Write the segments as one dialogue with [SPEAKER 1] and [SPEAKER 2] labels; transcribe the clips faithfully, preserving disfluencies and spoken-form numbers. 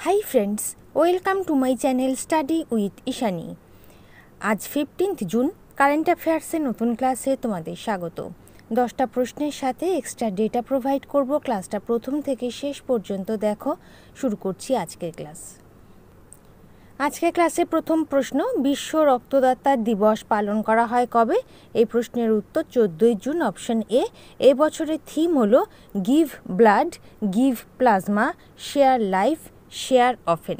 [SPEAKER 1] High friends, welcome to my channel study with Ishani. আজ fifteenth June, current অ্যাফেয়ার্সের নতুন ক্লাসে তোমাদের স্বাগত। দশটা প্রশ্নের সাথে এক্সট্রা ডেটা প্রোভাইড করব। ক্লাসটা প্রথম থেকে শেষ পর্যন্ত দেখো। শুরু করছি আজকের ক্লাস। আজকের ক্লাসে প্রথম প্রশ্ন, বিশ্ব রক্তদাতা দিবস পালন করা হয় কবে? এই প্রশ্নের উত্তর চোদ্দোই জুন, অপশন এ। এই বছরের থিম হলো give blood, give plasma, share life, share often.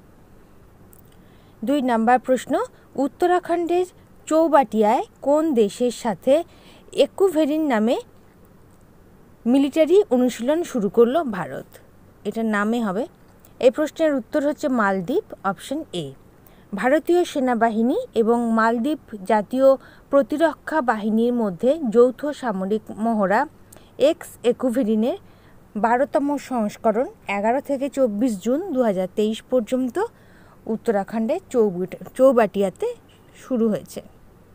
[SPEAKER 1] দুই নম্বর প্রশ্ন, উত্তরাখণ্ডের চৌবাটিয়ায় কোন দেশের সাথে একুভেরিন নামে মিলিটারি অনুশীলন শুরু করলো ভারত? এটার নামে হবে। এই প্রশ্নের উত্তর হচ্ছে মালদ্বীপ, অপশন এ। ভারতীয় সেনাবাহিনী এবং মালদ্বীপ জাতীয় প্রতিরক্ষা বাহিনীর মধ্যে যৌথ সামরিক মহড়া এক্স একুভেরিনের বারোতম সংস্করণ এগারো থেকে চব্বিশ জুন দু হাজার তেইশ পর্যন্ত উত্তরাখণ্ডের চৌবাটিয়াতে শুরু হয়েছে।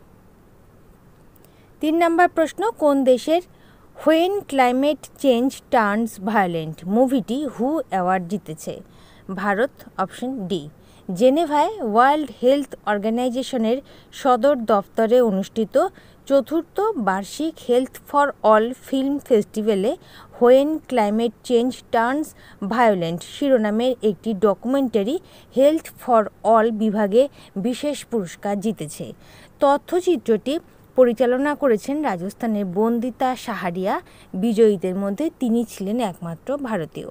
[SPEAKER 1] তিন নম্বর প্রশ্ন, কোন দেশের when climate change turns violent মুভিটি হু অ্যাওয়ার্ড জিতেছে? Bharat, option D. জেনেভায় ওয়ার্ল্ড হেলথ অর্গানাইজেশনের সদর দফতরে অনুষ্ঠিত চতুর্থ বার্ষিক হেলথ ফর অল ফিল্ম ফেস্টিভ্যালে when climate change turns violent শিরোনামের একটি ডকুমেন্টারি হেলথ ফর অল বিভাগে বিশেষ পুরস্কার জিতেছে। তথ্যচিত্রটি পরিচালনা করেছেন রাজস্থানের বন্দিতা সাহারিয়া। বিজয়ীদের মধ্যে তিনি ছিলেন একমাত্র ভারতীয়।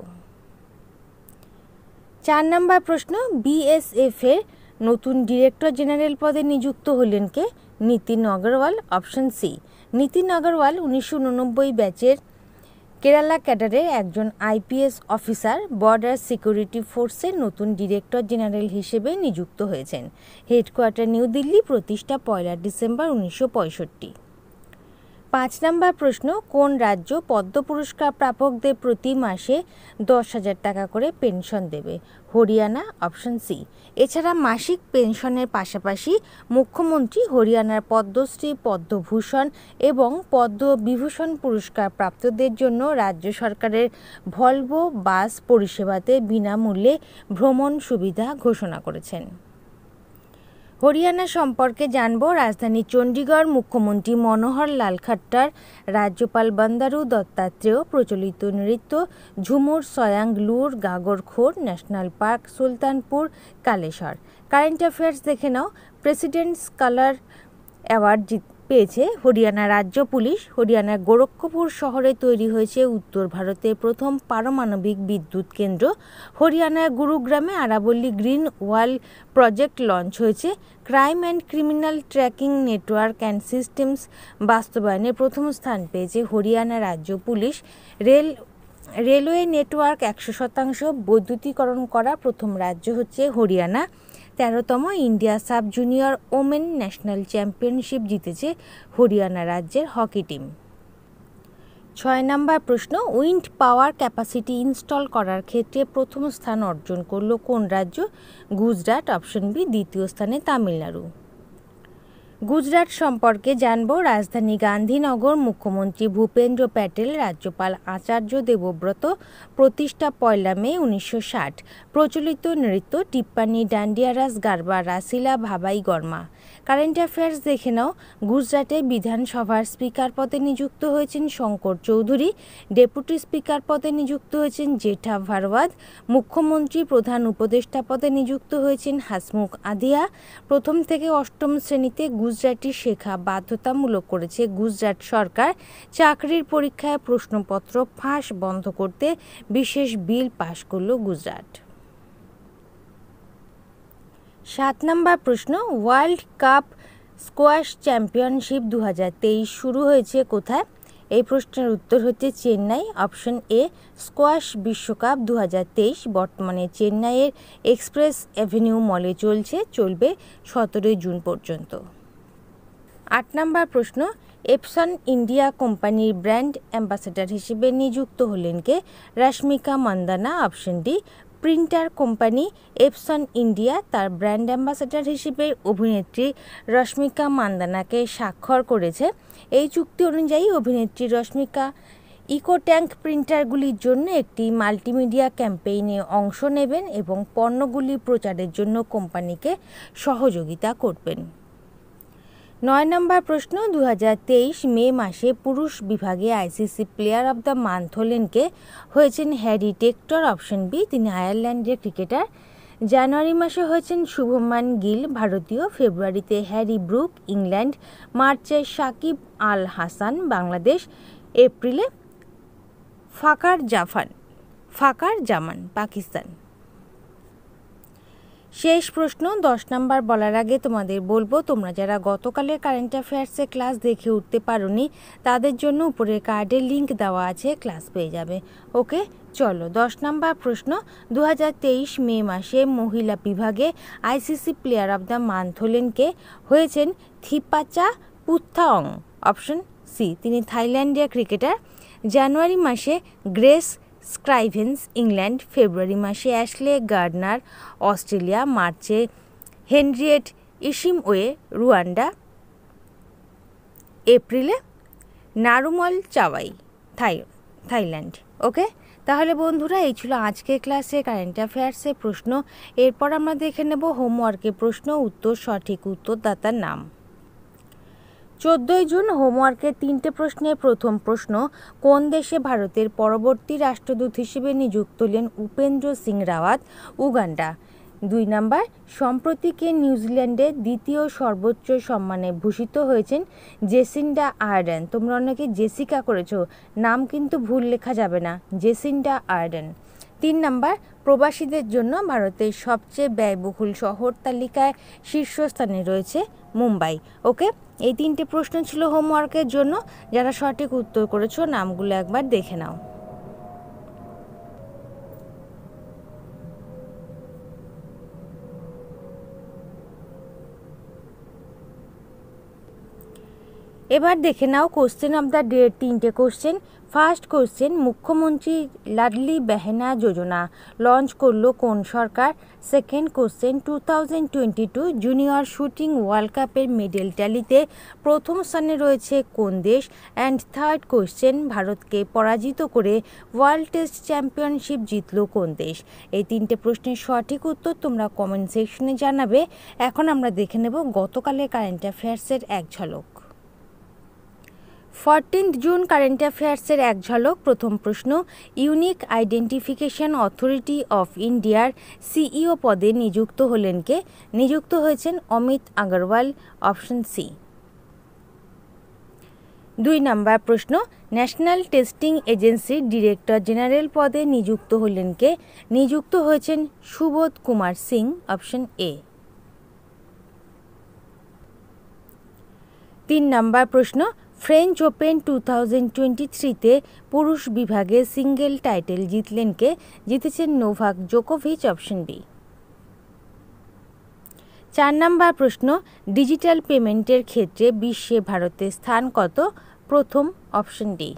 [SPEAKER 1] চার নম্বর প্রশ্ন, বিএসএফ এর নতুন ডিরেক্টর জেনারেল পদে নিযুক্ত হলেন কে? Nitin Agarwal, option C. নীতিন অগ্রওয়াল উনিশশো উননব্বই ব্যাচের কেরালা ক্যাডারের একজন আইপিএস অফিসার। বর্ডার সিকিউরিটি ফোর্সের নতুন ডিরেক্টর জেনারেল হিসেবে নিযুক্ত হয়েছেন। হেডকোয়ার্টার নিউ দিল্লি, প্রতিষ্ঠা পয়লা ডিসেম্বর উনিশশো পঁয়ষট্টি। পাঁচ নম্বর প্রশ্ন, কোন রাজ্য পদ্ম পুরস্কার প্রাপকদের প্রতি মাসে দশ হাজার টাকা করে পেনশন দেবে? Haryana, option C. এছাড়া মাসিক পেনশনের পাশাপাশি মুখ্যমন্ত্রী হরিয়ানার পদ্মশ্রী, পদ্মভূষণ এবং পদ্মবিভূষণ পুরস্কার প্রাপ্তদের জন্য রাজ্য সরকারের ভলভো বাস পরিষেবাতে বিনামূল্যে ভ্রমণ সুবিধা ঘোষণা করেছেন। হরিয়ানা সম্পর্কে জানব। রাজধানী চণ্ডীগড়, মুখ্যমন্ত্রী মনোহর লাল খাট্টার, রাজ্যপাল বন্দারু দত্তাত্রেয় প্রচলিত নৃত্য ঝুমুর, সয়াংলুর, গাগরখোর national park, Sultanpur, Kaleshwar. Current affairs দেখে নাও। প্রেসিডেন্টস কালার অ্যাওয়ার্ড জিত পেয়েছে হরিয়ানা রাজ্য পুলিশ। হরিয়ানার গোরক্ষপুর শহরে তৈরি হয়েছে উত্তর ভারতের প্রথম পারমাণবিক বিদ্যুৎ কেন্দ্র। হরিয়ানার গুরুগ্রামে আরাবল্লী গ্রিন ওয়াল প্রজেক্ট লঞ্চ হয়েছে। Crime and criminal tracking network and systems বাস্তবায়নে প্রথম স্থান পেয়েছে হরিয়ানা রাজ্য পুলিশ। রেল রেলওয়ে নেটওয়ার্ক একশো শতাংশ বৈদ্যুতিকরণ করা প্রথম রাজ্য হচ্ছে হরিয়ানা। তেরোতম India sub junior women national championship জিতেছে হরিয়ানা রাজ্যের হকি টিম। ছয় নম্বর প্রশ্ন, উইন্ড পাওয়ার ক্যাপাসিটি ইনস্টল করার ক্ষেত্রে প্রথম স্থান অর্জন করল কোন রাজ্য? Gujarat, option B. দ্বিতীয় স্থানে তামিলনাড়ু। গুজরাট সম্পর্কে জানব। রাজধানী গান্ধীনগর, মুখ্যমন্ত্রী ভূপেন্দ্র প্যাটেল, রাজ্যপাল আচার্য দেবব্রত, প্রতিষ্ঠা পয়লা মে উনিশশো ষাট। প্রচলিত নৃত্য টিপ্পানি, ডান্ডিয়া রাস, গারবা, রাসিলা, ভাবাই গরমা। কারেন্ট অ্যাফেয়ার্স দেখে নাও। গুজরাটে বিধানসভার স্পিকার পদে নিযুক্ত হয়েছেন শঙ্কর চৌধুরী। ডেপুটি স্পিকার পদে নিযুক্ত হয়েছেন জেঠা ভারওয়াদ। মুখ্যমন্ত্রী প্রধান উপদেষ্টা পদে নিযুক্ত হয়েছেন হাসমুখ আধিয়া। প্রথম থেকে অষ্টম শ্রেণীতে গুজরাটি শেখা বাধ্যতামূলক করেছে গুজরাট সরকার। চাকরির পরীক্ষায় প্রশ্নপত্র ফাঁস বন্ধ করতে বিশেষ বিল পাশ করল গুজরাট। সাত নম্বর প্রশ্ন, ওয়ার্ল্ড কাপ স্কোয়াশ চ্যাম্পিয়নশিপ দু হাজার তেইশ শুরু হয়েছে কোথায়? এই প্রশ্নের উত্তর হচ্ছে চেন্নাই, অপশন এ। স্কোয়াশ বিশ্বকাপ দু হাজার তেইশ বর্তমানে চেন্নাইয়ের এক্সপ্রেস অ্যাভিনিউ মলে চলছে, চলবে সতেরোই জুন পর্যন্ত। আট নম্বর প্রশ্ন, এপসন ইন্ডিয়া কোম্পানির ব্র্যান্ড অ্যাম্বাসেডর হিসেবে নিযুক্ত হলেন কে? Rashmika Mandanna, option D. Printer company Epson India তার ব্র্যান্ড অ্যাম্বাসেডর হিসেবে অভিনেত্রী রশ্মিকা মান্দানাকে স্বাক্ষর করেছে। এই চুক্তি অনুযায়ী অভিনেত্রী রশ্মিকা ইকো ট্যাঙ্ক প্রিন্টারগুলির জন্য একটি মাল্টিমিডিয়া ক্যাম্পেইনে অংশ নেবেন এবং পণ্যগুলি প্রচারের জন্য কোম্পানিকে সহযোগিতা করবেন। নয় নম্বর প্রশ্ন, দু হাজার তেইশ মে মাসে পুরুষ বিভাগে ICC player of the month হলেন কে? হয়েছেন হ্যারি টেক্টর, অপশন বি, তিনি আয়ারল্যান্ডের ক্রিকেটার। জানুয়ারি মাসে হয়েছেন শুভমান গিল, ভারতীয়। ফেব্রুয়ারিতে হ্যারি ব্রুক, ইংল্যান্ড। মার্চে সাকিব আল হাসান, বাংলাদেশ। এপ্রিলে ফাকার জাফান ফাকার জামান, পাকিস্তান। শেষ প্রশ্ন, দশ নম্বর বলার আগে তোমাদের বলবো, তোমরা যারা গতকালের কারেন্ট অ্যাফেয়ার্সে ক্লাস দেখে উঠতে পারোনি তাদের জন্য উপরের কার্ডে লিঙ্ক দেওয়া আছে, ক্লাস পেয়ে যাবে। ওকে, চলো দশ নম্বর প্রশ্ন, দু হাজার তেইশ মে মাসে মহিলা বিভাগে ICC player of the month হলেন কে? হয়েছেন থিপাচা পুত্থাওং, অপশন সি, তিনি থাইল্যান্ডের ক্রিকেটার। জানুয়ারি মাসে গ্রেস স্ক্রাইভেন্স, ইংল্যান্ড। ফেব্রুয়ারি মাসে অ্যাশলে গার্ডনার, অস্ট্রেলিয়া। মার্চে হেনরিয়েট ইশিমওয়ে, রুয়ান্ডা। এপ্রিলে নারুমল চাওয়াই, থাই থাইল্যান্ড। ওকে, তাহলে বন্ধুরা এই ছিল আজকের ক্লাসে কারেন্ট অ্যাফেয়ার্সের প্রশ্ন। এরপর আমরা দেখে নেব হোমওয়ার্কের প্রশ্ন উত্তর, সঠিক উত্তরদাতার নাম। চোদ্দোই জুন হোমওয়ার্কের তিনটে প্রশ্নের প্রথম প্রশ্ন, কোন দেশে ভারতের পরবর্তী রাষ্ট্রদূত হিসেবে নিযুক্ত হলেন উপেন্দ্র সিং রাওয়াত? উগান্ডা। দুই নাম্বার, সম্প্রতি কে নিউজিল্যান্ডের দ্বিতীয় সর্বোচ্চ সম্মানে ভূষিত হয়েছেন? Jacinda Ardern. তোমরা অনেকে জেসিকা করেছো, নাম কিন্তু ভুল লেখা যাবে না, জেসিন্ডা আর্ডেন। তিন নাম্বার, প্রবাসীদের জন্য ভারতের সবচেয়ে ব্যয়বহুল শহর তালিকায় শীর্ষস্থানে রয়েছে মুম্বাই। ওকে, এই তিনটে প্রশ্ন ছিল হোমওয়ার্কের জন্য। যারা সঠিক উত্তর করেছো নামগুলো একবার দেখে নাও। এবার দেখে নাও কোশ্চেন অফ দ্য ডে, তিনটে কোশ্চেন। ফার্স্ট কোশ্চেন, মুখ্যমন্ত্রী লাডলি বেহেনা যোজনা লঞ্চ করলো কোন সরকার? Second question, two thousand twenty two junior shooting world কাপের মেডেল ট্যালিতে প্রথম স্থানে রয়েছে কোন দেশ? অ্যান্ড থার্ড কোশ্চেন, ভারতকে পরাজিত করে ওয়ার্ল্ড টেস্ট চ্যাম্পিয়নশিপ জিতল কোন দেশ? এই তিনটে প্রশ্নের সঠিক উত্তর তোমরা কমেন্ট সেকশনে জানাবে। এখন আমরা দেখে নেব গতকালের কারেন্ট অ্যাফেয়ার্সের এক ঝলক। ফোরটিন্থ জুন কারেন্ট অ্যাফেয়ার্সের এক ঝলক। প্রথম প্রশ্ন, ইউনিক আইডেন্টিফিকেশন অথরিটি অফ ইন্ডিয়ার সিইও পদে নিযুক্ত হলেন কে? নিযুক্ত হয়েছেন অমিত আগরওয়াল, অপশন সি। দুই নাম্বার প্রশ্ন, ন্যাশনাল টেস্টিং এজেন্সির ডিরেক্টর জেনারেল পদে নিযুক্ত হলেন কে? নিযুক্ত হয়েছেন সুবোধ কুমার সিং, অপশন এ। তিন নাম্বার প্রশ্ন, French Open two thousand twenty থ্রিতে পুরুষ বিভাগে সিঙ্গেল টাইটেল জিতলেন কে? জিতেছেন নোভাক জোকোভিচ, অপশন বি। চার নাম্বার প্রশ্ন, ডিজিটাল পেমেন্টের ক্ষেত্রে বিশ্বে ভারতের স্থান কত? প্রথম, অপশন ডি।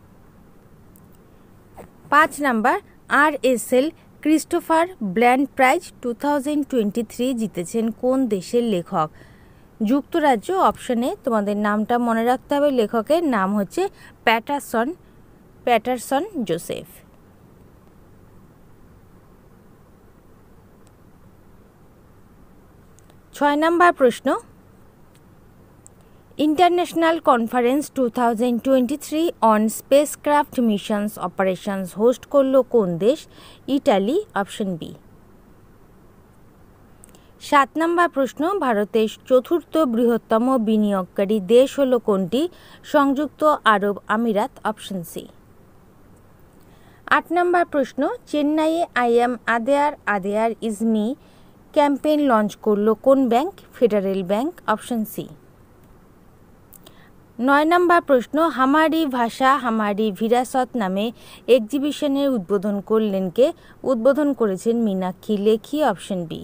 [SPEAKER 1] পাঁচ নাম্বার, R S L Christopher Bland prize two thousand twenty three জিতেছেন কোন দেশের লেখক? যুক্তরাজ্য, অপশনে তোমাদের নামটা মনে রাখতে হবে, লেখকের নাম হচ্ছে প্যাটারসন প্যাটারসন জোসেফ। ছয় নম্বর প্রশ্ন, international conference two thousand twenty three on spacecraft missions operations host করলো কোন দেশ? Italy, option B. সাত নম্বর প্রশ্ন, ভারতের চতুর্থ বৃহত্তম বিনিয়োগকারী দেশ হলো কোনটি? সংযুক্ত আরব আমিরাত, অপশন সি। আট নম্বর প্রশ্ন, চেন্নাইয়ে I am Adyar Adyar is me campaign launch করলো কোন bank? Federal Bank, option C. নয় নম্বর প্রশ্ন, হামারি ভাষা হামারি ভিরাসত নামে এক্সিবিশনের উদ্বোধন করলেন কে? উদ্বোধন করেছেন মীনাক্ষী লেখি, অপশন বি।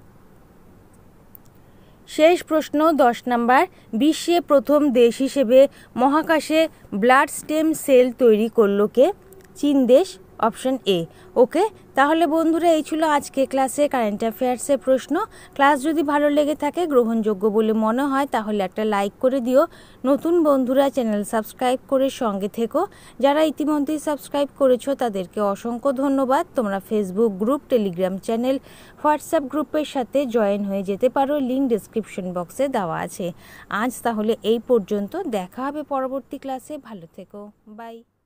[SPEAKER 1] শেষ প্রশ্ন দশ নম্বর, বিশ্বে প্রথম দেশ হিসেবে মহাকাশে ব্লাড স্টেম সেল তৈরি করল কে? চীন দেশ। Option A. ওকে, তাহলে বন্ধুরা এই ছিল আজকে ক্লাসে কারেন্ট অ্যাফেয়ার্সের প্রশ্ন। ক্লাস যদি ভালো লেগে থাকে, গ্রহণযোগ্য বলে মনে হয়, তাহলে একটা লাইক করে দিও। নতুন বন্ধুরা চ্যানেল সাবস্ক্রাইব করে সঙ্গে থেকো। যারা ইতিমধ্যেই সাবস্ক্রাইব করেছো তাদেরকে অসংখ্য ধন্যবাদ। তোমরা Facebook group, Telegram channel, WhatsApp গ্রুপের সাথে জয়েন হয়ে যেতে পারো, লিঙ্ক ডিসক্রিপশন বক্সে দেওয়া আছে। আজ তাহলে এই পর্যন্ত, দেখা হবে পরবর্তী ক্লাসে। ভালো থেকো, বাই।